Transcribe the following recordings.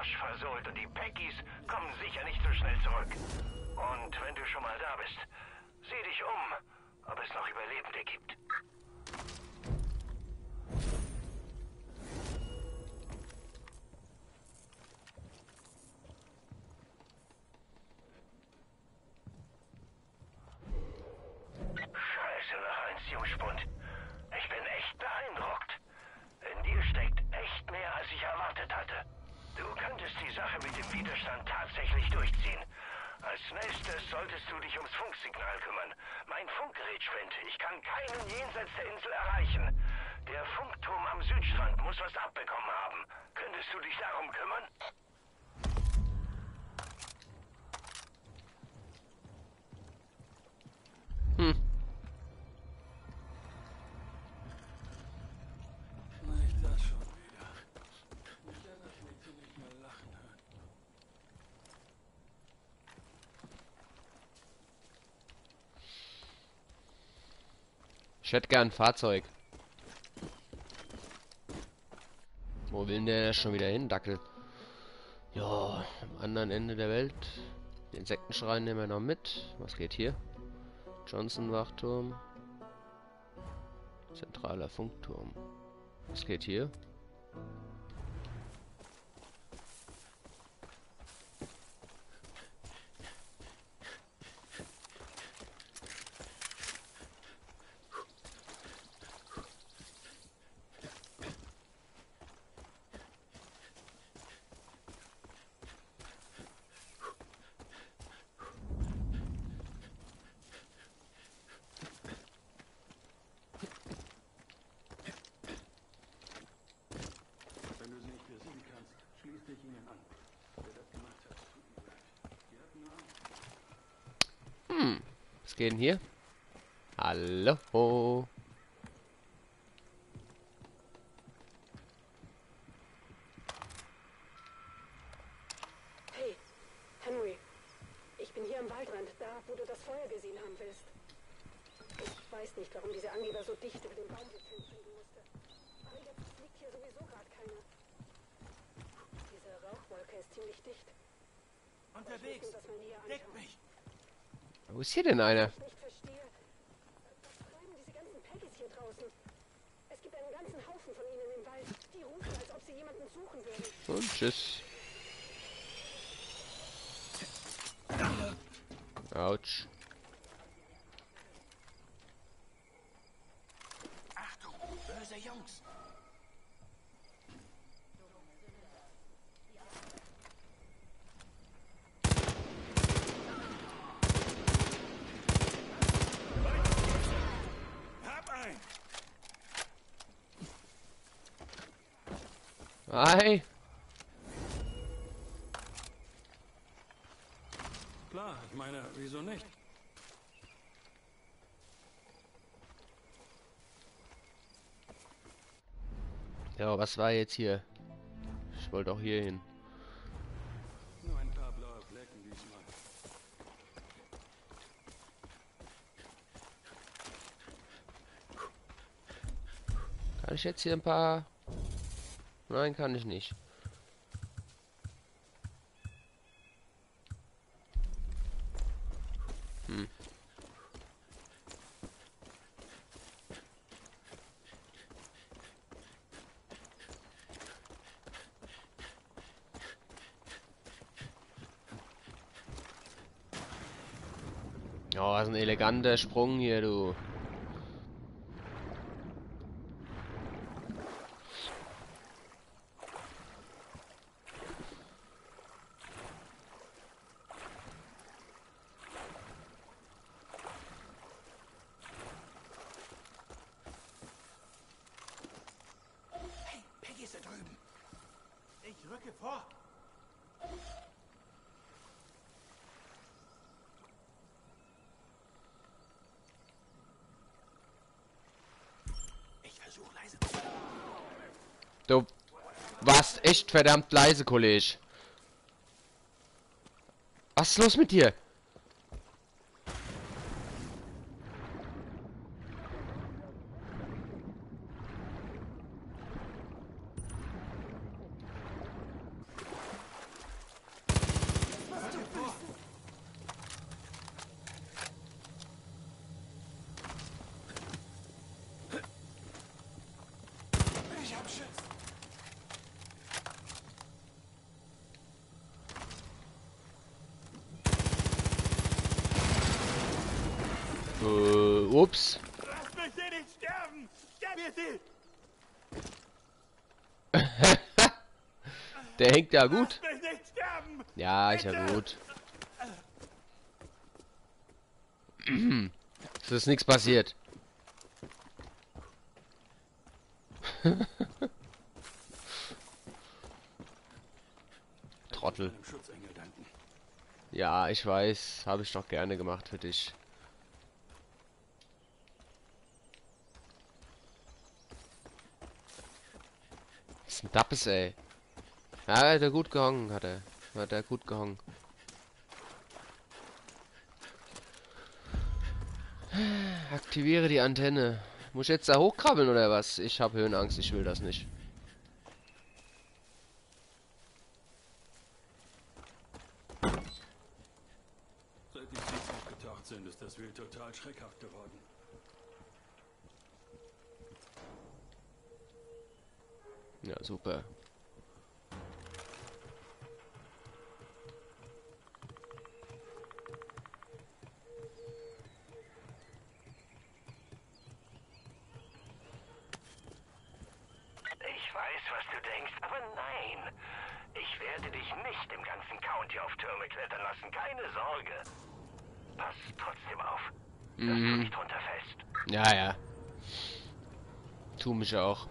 Arsch versohlt und die Peggies kommen sicher nicht so schnell zurück. Und wenn du schon mal da bist, sieh dich um, ob es noch Überlebende gibt. Scheiße, noch eins, Jungspund. Ich bin echt beeindruckt. In dir steckt echt mehr, als ich erwartet hatte. Du könntest die Sache mit dem Widerstand tatsächlich durchziehen. Als nächstes solltest du dich ums Funksignal kümmern. Mein Funkgerät spinnt. Ich kann keinen jenseits der Insel erreichen. Der Funkturm am Südstrand muss was abbekommen haben. Könntest du dich darum kümmern? Nicht das schon wieder. Ich kann das Mädchen nicht mehr lachen hören. Ich hätte gern ein Fahrzeug. Wo will denn der schon wieder hin, Dackel? Ja, am anderen Ende der Welt. Den Insektenschrein nehmen wir noch mit. Was geht hier? Johnson-Wachturm. Zentraler Funkturm. Was geht hier? Wenn du sie nicht besiegen kannst, schließ dich ihnen an. Wer das gemacht hat, tut mir leid. Die hatten Angst. Was geht denn hier? Hallo? Hey, Henry. Ich bin hier am Waldrand, da, wo du das Feuer gesehen haben willst. Ich weiß nicht, warum diese Angeber so dicht über den Baumwipfeln fliegen musste. Aber jetzt liegt hier sowieso gerade keiner. Diese Rauchwolke ist ziemlich dicht. Unterwegs! Ich muss mir das mal näher Deck anschauen. mich! Wo ist hier denn einer? Was ich nicht verstehe, was treiben diese ganzen Peggies hier draußen? Es gibt einen ganzen Haufen von ihnen im Wald. Die rufen, als ob sie jemanden suchen würden. Und tschüss. Autsch. Achtung! Böse Jungs! Hab ein! Hi. Klar, ich meine, wieso nicht? Ja, was war jetzt hier? Ich wollte auch hier hin. Nur ein paar blaue Flecken diesmal. Kann ich jetzt hier ein paar... Nein, kann ich nicht. Oh, was ein eleganter Sprung hier, du. Hey, Peggy ist da drüben! Ich rücke vor! Ich versuche leise zu sein. Du warst echt verdammt leise, Kollege. Was ist los mit dir? Ups. Lass mich hier nicht sterben! Sterb mir sie! Der hängt ja gut. Lass mich nicht sterben! Ja, ist ja gut. Es ist nichts passiert. Trottel. Einem Schutzengel danken. Ja, ich weiß. Habe ich doch gerne gemacht für dich. Das ist ein Dappes, ey. Ja, hat er gut gehangen, hat er. Hat er gut gehangen. Aktiviere die Antenne. Muss ich jetzt da hochkrabbeln oder was? Ich habe Höhenangst, ich will das nicht. Seit die Seeds aufgetaucht sind, ist das Wild total schreckhaft geworden. Ja, super. Ich weiß, was du denkst, aber nein. Ich werde dich nicht im ganzen County auf Türme klettern lassen, keine Sorge. Pass trotzdem auf, dass du nicht runterfällst. Ja, ja. Tu mich auch.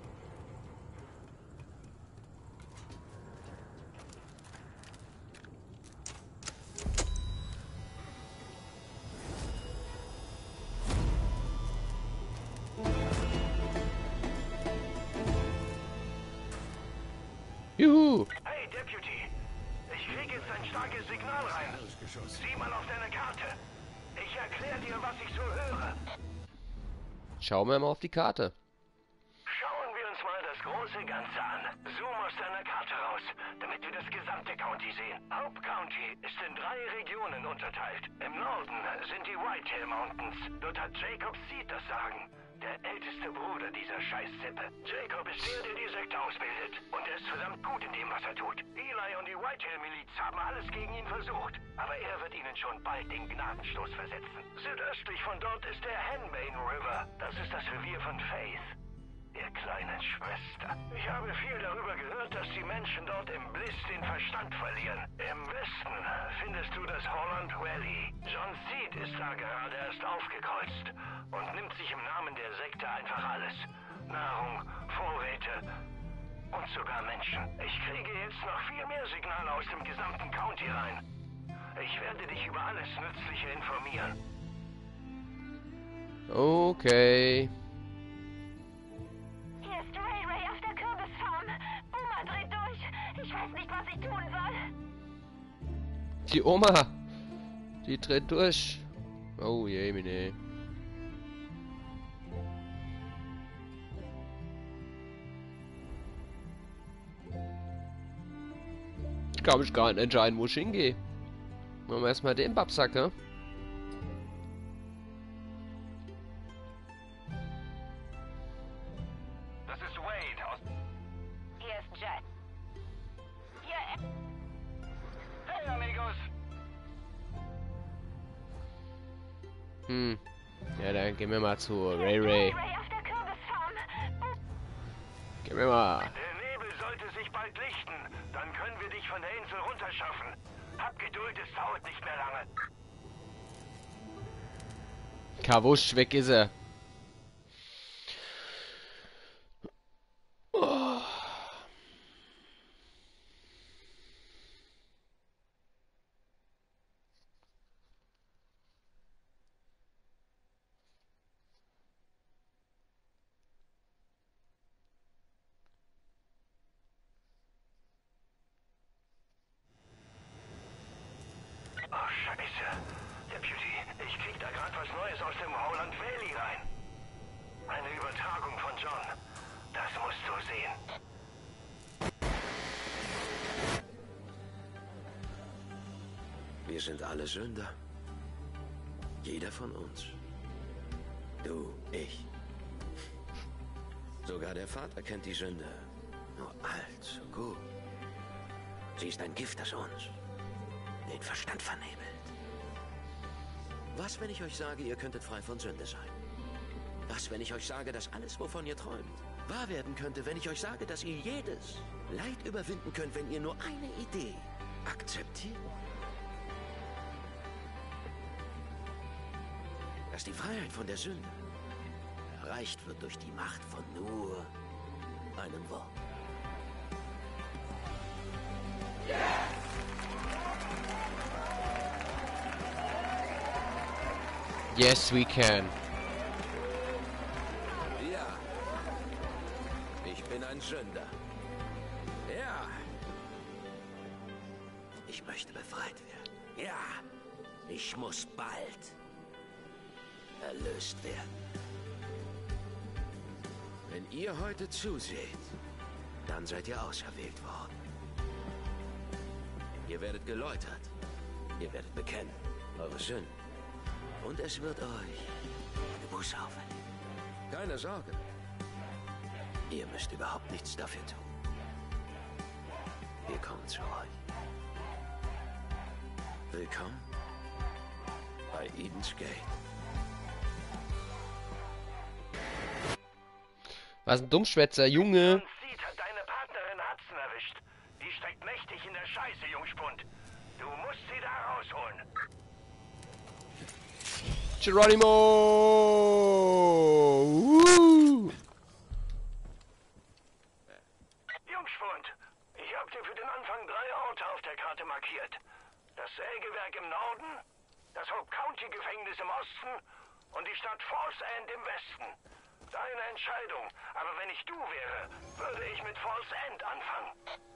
Juhu! Hey, Deputy. Ich kriege jetzt ein starkes Signal rein. Geschoss. Sieh mal auf deine Karte. Ich erkläre dir, was ich so höre. Schauen wir mal auf die Karte. Schauen wir uns mal das große Ganze an. Zoom aus deiner Karte raus, damit wir das gesamte County sehen. Hauptcounty ist in 3 Regionen unterteilt. Im Norden sind die Whitetail Mountains. Dort hat Jacob Seed das Sagen. Der älteste Bruder dieser Scheißsippe. Jacob ist der die Sekte ausbildet. Und er ist verdammt gut in dem, was er tut. Eli und die Whitetail-Miliz haben alles gegen ihn versucht. Aber er wird ihnen schon bald den Gnadenstoß versetzen. Südöstlich von dort ist der Henbane River. Das ist das Revier von Faith, der kleinen Schwester. Ich habe viel darüber gehört, dass die Menschen dort im Bliss den Verstand verlieren. Im Westen findest du das Holland Valley. John Seed ist da gerade erst aufgekreuzt und nimmt sich im Namen der Sekte einfach alles. Nahrung, Vorräte und sogar Menschen. Ich kriege jetzt noch viel mehr Signale aus dem gesamten County rein. Ich werde dich über alles Nützliche informieren. Okay. Hier ist Ray Ray auf der Kürbisfarm. Oma dreht durch. Ich weiß nicht, was ich tun soll. Die Oma. Die dreht durch. Oh je, meine. Ich kann mich gar nicht entscheiden, wo ich hingehe. Machen wir erstmal den Babsack, ne? Das ist Wade aus... Hier ist Jet. Hier, Hey, amigos! Ja, dann gehen wir mal zu Ray Ray Ray. Ray auf der Kürbisfarm. Gehen wir mal. Der Nebel sollte sich bald lichten. Dann können wir dich von der Insel runterschaffen. Hab Geduld, es dauert nicht mehr lange. Kawusch, weg ist er. Oh, Scheiße. Deputy, ich krieg da gerade was Neues aus dem Holland Valley rein. Eine Übertragung von John. Das musst du sehen. Wir sind alle Sünder. Jeder von uns. Du, ich. Sogar der Vater kennt die Sünde. Nur allzu gut. Sie ist ein Gift, das uns den Verstand vernebelt. Was, wenn ich euch sage, ihr könntet frei von Sünde sein? Was, wenn ich euch sage, dass alles, wovon ihr träumt, wahr werden könnte, wenn ich euch sage, dass ihr jedes Leid überwinden könnt, wenn ihr nur eine Idee akzeptiert? Dass die Freiheit von der Sünde erreicht wird durch die Macht von nur einem Wort. Yes, we can. Ja. Ich bin ein Sünder. Ja. Ich möchte befreit werden. Ja. Ich muss bald erlöst werden. Wenn ihr heute zuseht, dann seid ihr auserwählt worden. Ihr werdet geläutert. Ihr werdet bekennen eure Sünden. Und es wird euch eine Buße auferlegen. Keine Sorge. Ihr müsst überhaupt nichts dafür tun. Wir kommen zu euch. Willkommen bei Eden's Gate. Was ein Dummschwätzer, Junge. Und sieht, hat deine Partnerin Hudson erwischt. Die steckt mächtig in der Scheiße, Jungspund. Du musst sie da rausholen. Geronimo! Woo! Jungspund, ich hab dir für den Anfang 3 Orte auf der Karte markiert. Das Sägewerk im Norden, das Hope County Gefängnis im Osten und die Stadt Falls End im Westen. Deine Entscheidung, aber wenn ich du wäre, würde ich mit Falls End anfangen.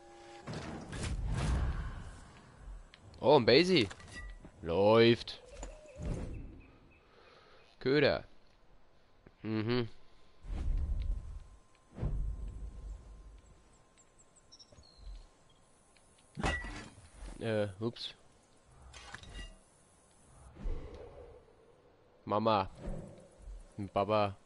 Oh, ein Basie. Läuft. Köder. Mhm. Ups. Mama. Baba.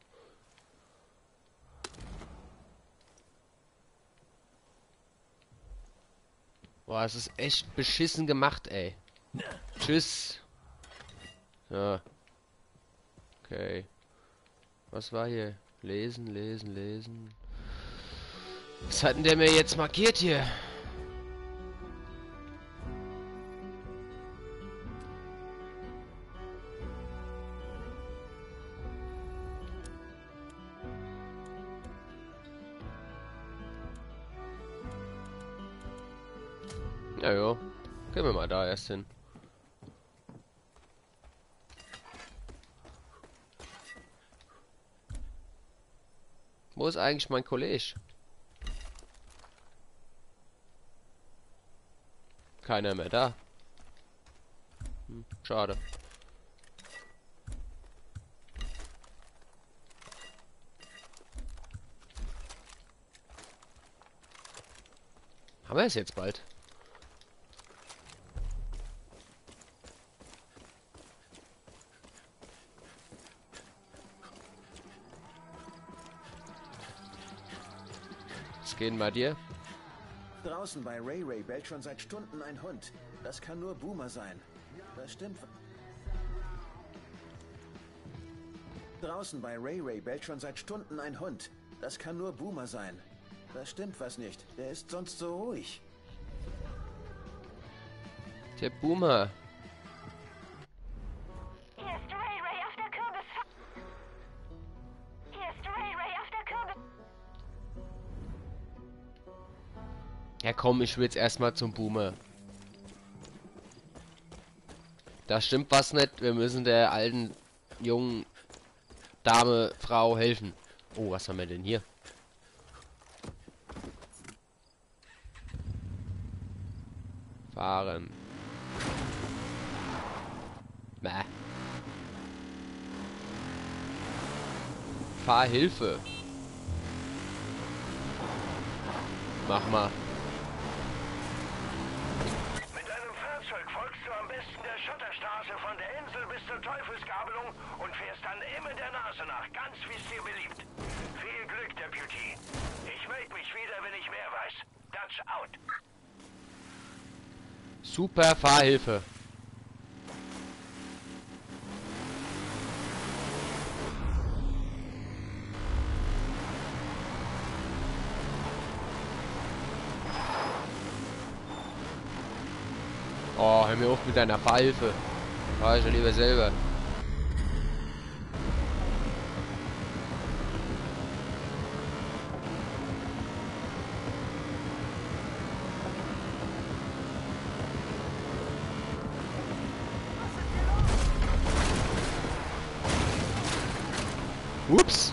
Boah, es ist echt beschissen gemacht, ey. Tschüss. Ja. Okay. Was war hier? Lesen, lesen, lesen. Was hat denn der mir jetzt markiert hier? Ja, jo. Gehen wir mal da erst hin. Wo ist eigentlich mein Kollege? Keiner mehr da. Schade. Haben wir es jetzt bald? Was geht denn bei dir? Draußen bei Ray Ray bellt schon seit Stunden ein Hund. Das kann nur Boomer sein. Das stimmt. Draußen bei Ray Ray bellt schon seit Stunden ein Hund. Das kann nur Boomer sein. Das stimmt was nicht. Der ist sonst so ruhig. Der Boomer. Hier ist Ray Ray auf der Kürbis. Hier ist Ray Ray auf der Kürbis. Ja komm, ich will jetzt erstmal zum Boomer. Da stimmt was nicht. Wir müssen der alten, jungen Dame, Frau helfen. Oh, was haben wir denn hier? Fahren. Bäh. Fahrhilfe. Mach mal. Mit deinem Fahrzeug folgst du am besten der Schotterstraße von der Insel bis zur Teufelsgabelung und fährst dann immer der Nase nach, ganz wie es dir beliebt. Viel Glück, Deputy. Ich melde mich wieder, wenn ich mehr weiß. Dutch out. Super Fahrhilfe. Oh, hör mir auf mit deiner Pfeife. Fahr ich ja lieber selber. Ups.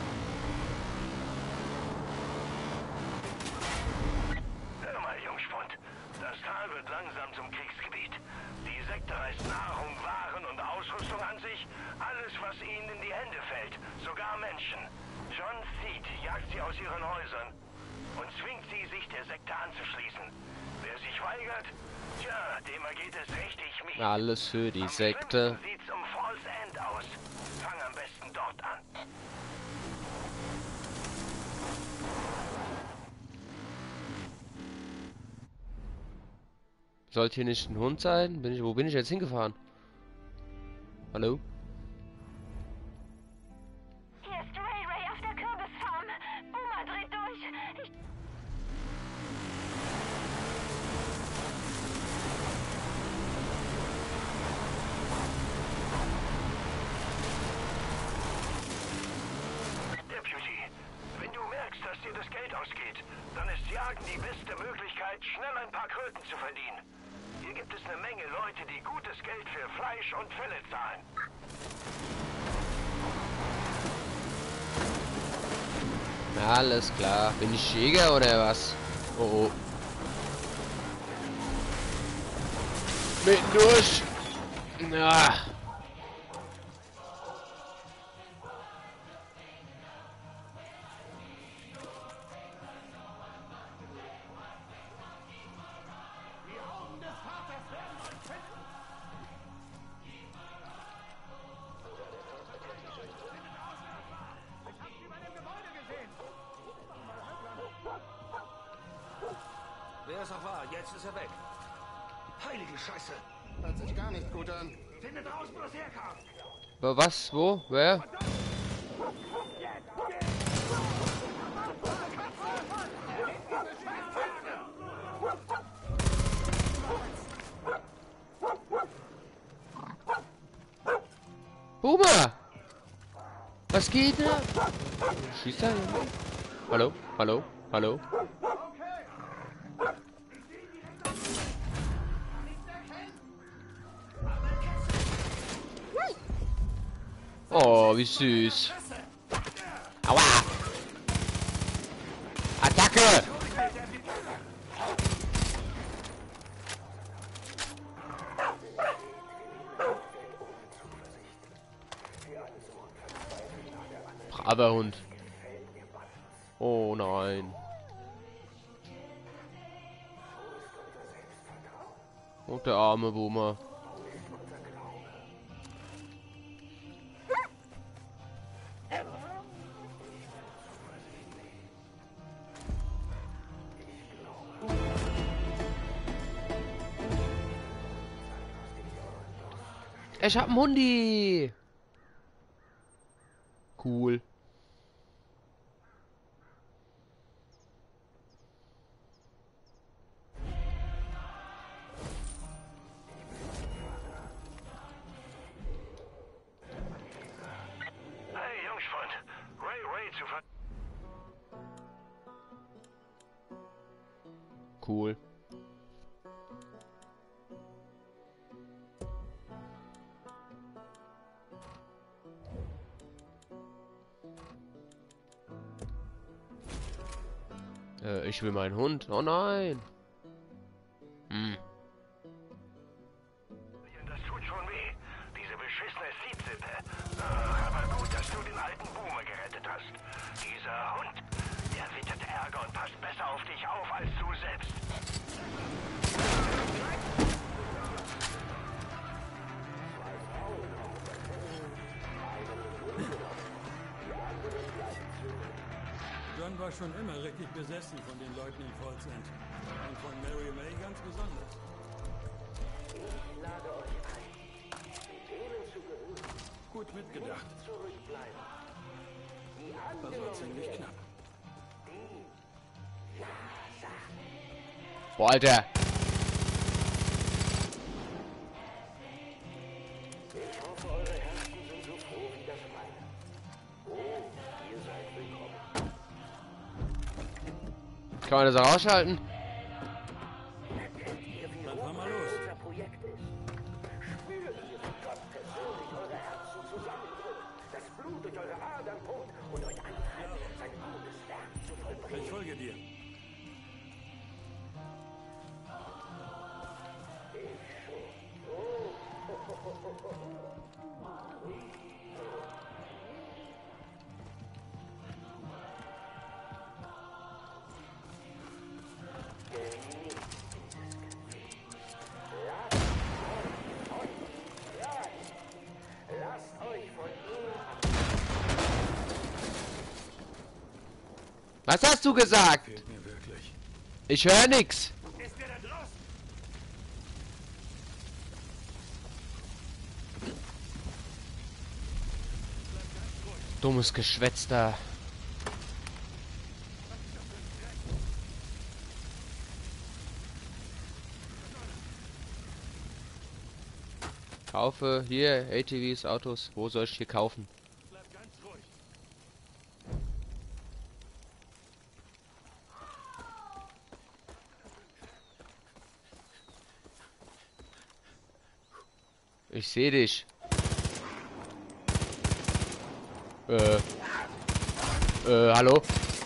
Hör mal, Jungspund. Das Tal wird langsam zum Kriegsgebiet. Die Sekte reißt Nahrung, Waren und Ausrüstung an sich. Alles, was ihnen in die Hände fällt. Sogar Menschen. John Seed jagt sie aus ihren Häusern und zwingt sie, sich der Sekte anzuschließen. Wer sich weigert, tja, dem ergeht es richtig mies. Alles für die Sekte. Sieht's um Falls End aus. Fang am besten dort an. Sollte hier nicht ein Hund sein? Wo bin ich jetzt hingefahren? Hallo? Hier ist Ray auf der Kürbisfarm. Boomer dreht durch. Deputy, wenn du merkst, dass dir das Geld ausgeht, dann ist Jagen die beste Möglichkeit, schnell ein paar Kröten zu verdienen. Hier gibt es eine Menge Leute, die gutes Geld für Fleisch und Felle zahlen. Alles klar. Bin ich Jäger oder was? Oh oh. Mitten durch. Ja. Wer es auch war, jetzt ist er weg. Heilige Scheiße. Hört sich gar nicht gut an. Findet raus, wo das herkam. Was? Wo? Wer? Boomer! Was geht da? Schießt er? Hallo? Hallo? Hallo? Oh, wie süß. Aua! Attacke! Braver Hund. Oh nein. Und der arme Boomer. Ich hab einen Hundi. Cool. Hey, Jungspund. Ray zu ver... Cool. Ich will meinen Hund. Oh nein. Hm. Das tut schon weh. Diese beschissene Seed-Sippe. Aber gut, dass du den alten Boomer gerettet hast. Dieser Hund, der wittert Ärger und passt besser auf dich auf als du selbst. John war schon immer richtig besessen von den Leuten in Falls End. Und von Mary May ganz besonders. Ich lade euch ein, denen zu gehören. Gut mitgedacht. Zurückbleiben. Die Das war ziemlich knapp. Boah, Alter. Kann man das auch ausschalten? Dann fahr mal los. Ich folge dir. Was hast du gesagt? Fehlt mir wirklich. Ich höre nix. Ist der da draußen? Dummes Geschwätz da. Kaufe hier ATVs, Autos. Wo soll ich hier kaufen? Bleib ganz ruhig. Ich sehe dich. Hallo?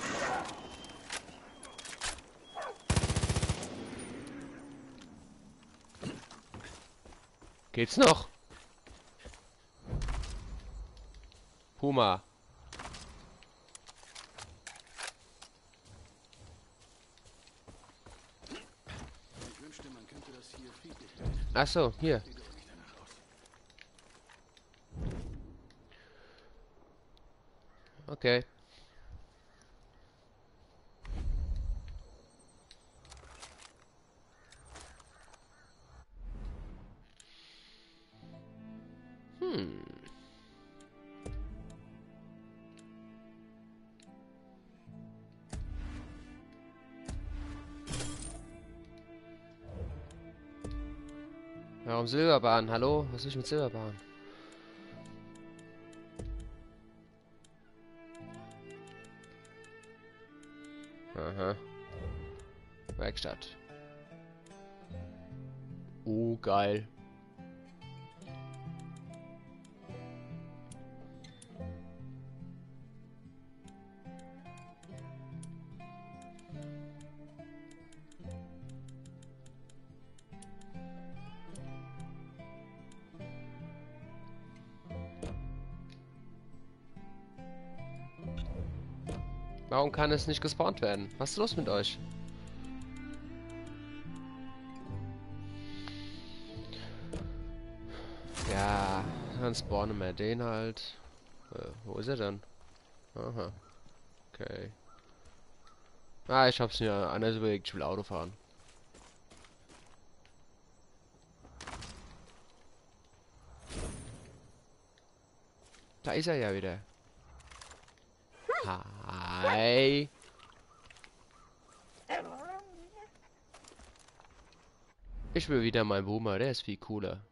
Geht's noch? Puma. Ich wünschte, man könnte das hier friedlich halten. Ach so, hier. Sieht aber nicht danach aus. Okay. Warum Silberbahn? Hallo? Was ist mit Silberbahn? Aha. Werkstatt. Geil. Warum kann es nicht gespawnt werden? Was ist los mit euch? Ja, dann spawnen wir den halt. Wo ist er denn? Aha. Okay. Ah, ich hab's mir anders überlegt, ich will Auto fahren. Da ist er ja wieder. Hi. Ich will wieder meinen Boomer, der ist viel cooler.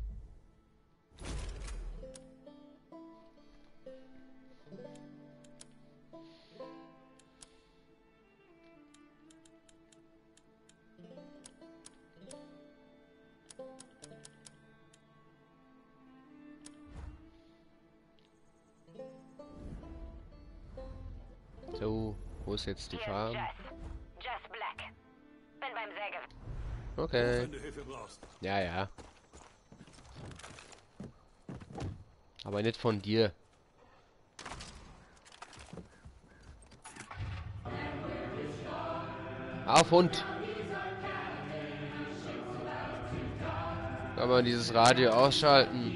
So, wo ist jetzt die Farm? Jess Black. Bin beim Säge. Okay. Wenn du Hilfe brauchst. Ja, ja. Aber nicht von dir. Auf Hund! Kann man dieses Radio ausschalten?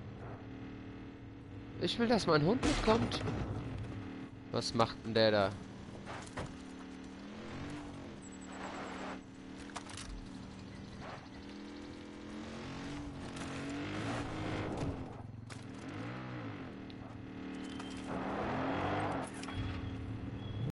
Ich will, dass mein Hund mitkommt. Was macht denn der da?